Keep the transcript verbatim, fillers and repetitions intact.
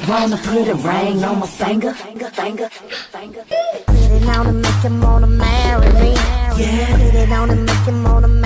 Wanna put a ring on my finger, finger, finger, finger. Put it on and make him wanna marry me. Yeah. Put it on and make him wanna marry me.